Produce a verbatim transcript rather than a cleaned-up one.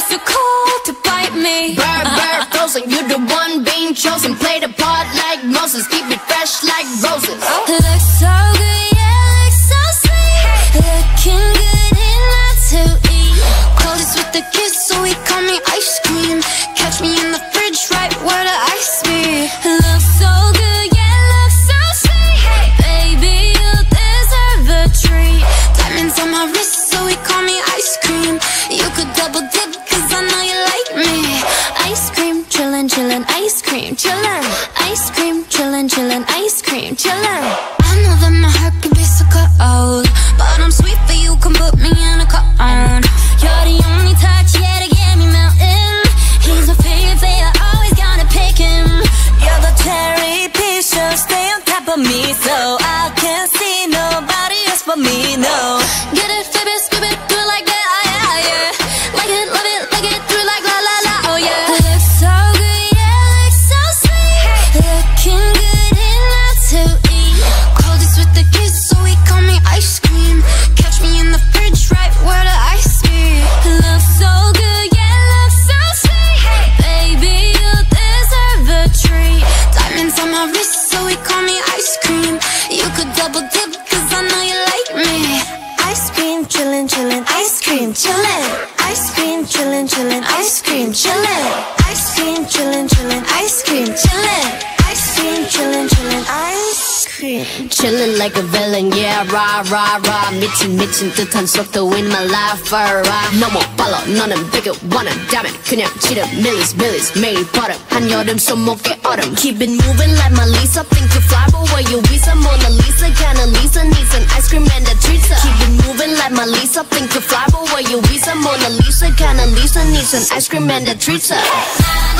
too cold to bite me. Bird, bird, frozen, you the one being chosen. Play the part like Moses, keep it fresh like roses. Looks so good, yeah, looks so sweet. Looking good and not to eat. Coldest with the kiss, so he call me ice cream. Catch me in the fridge, right where the ice be. Looks so good, yeah, looks so sweet. Baby, you deserve a treat. Diamonds on my wrist, so he call me ice cream. You could double dip, cause I know you like me. Ice cream, chillin', chillin', ice cream, chillin'. Ice cream, chillin', chillin', ice cream, chillin'. I know that my heart can be so cold, but I'm sweet for you, come put me in a cone. You're the only touch, yeah, to get me melting. He's my favorite, always gonna pick him. You're the cherry piece, so stay on top of me, so I can't see nobody else but me, no. Get it, flip it, skip it, do it like that, oh yeah, yeah. Like it, love it, like it, do it like la la la, oh yeah. Looks so good, yeah, looks so sweet. Looking good and not to eat. Coldest with the kiss, so he call me ice cream. Catch me in the fridge, right where the ice be. Looks so good, yeah, looks so sweet. Baby, you deserve a treat. Diamonds on my wrist, so he call me ice cream. You could double dip, cause I know you like me. Ice cream, chillin', chillin', ice cream, chillin'. Ice cream, chillin', chillin', ice cream, chillin'. Ice cream, chillin', chillin', ice cream, chillin'. Ice cream, chillin', chillin', ice cream. Chillin' like a villain, yeah, rah, rah, rah. 미친, 미친 듯한 속도 in my life, alright. 너무 빨라, 너는 되게 원한다면 그냥 지름, millies, millies. 매일 버릇, 한여름 손목에 얼음. Keep it moving like my Lisa. Think you fly, but where you visa? Mona Lisa, kinda Lisa needs an ice cream and a treat. Keep it moving like my Lisa. Think you fly, but where you visa? Mona Lisa, kinda Lisa needs an ice cream and a treat.